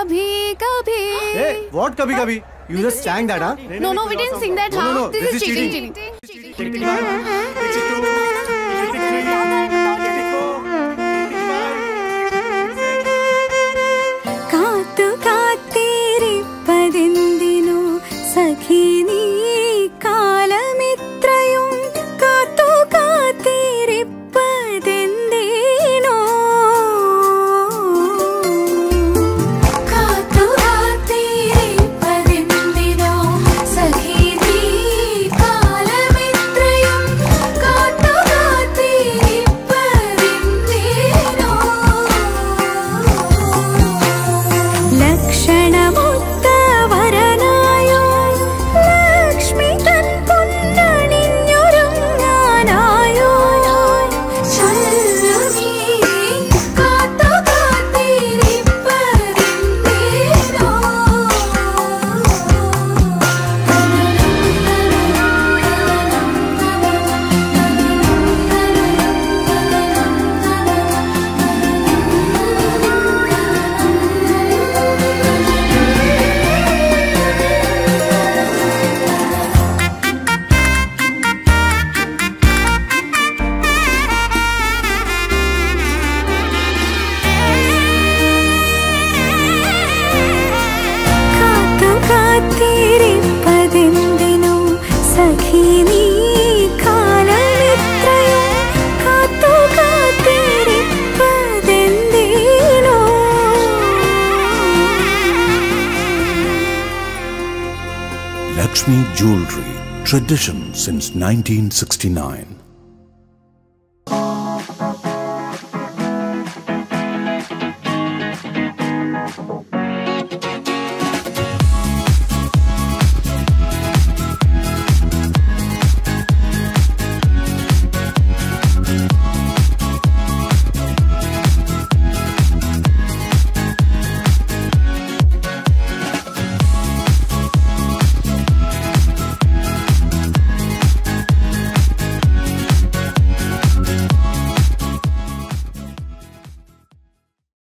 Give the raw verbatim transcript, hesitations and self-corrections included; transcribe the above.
kabhi kabhi. Hey, what kabhi kabhi? You just sang that, huh? No, no, we didn't sing that, no, huh? No, no, this, this is is cheating. cheating. കാത്തു കാത്തിരിപ്പതെന്തിനോ സഖി നീ കാലമിത്രയും കാത്തു കാത്തിരിപ്പതെന്തിനോ കാത്തു കാത്തിരിപ്പതെന്തിനോ സഖി നീ കാലമിത്രയും കാത്തു കാത്തിരിപ്പതെന്തിനോ ലക്ഷണമൊത്ത വരനായോ ലക്ഷ്മി തൻ പൊന്നണിഞ്ഞൊരുങ്ങാനായോ ചൊല്ലു നീ കാത്തു കാത്തിരിപ്പതെന്തിനോ കാത്തു കാത്തിരിപ്പതെന്തിനോ സഖി നീ കാലമിത്രയും കാത്തു കാത്തിരിപ്പതെന്തിനോ Lakshmi Jewellery, tradition since nineteen sixty-nine.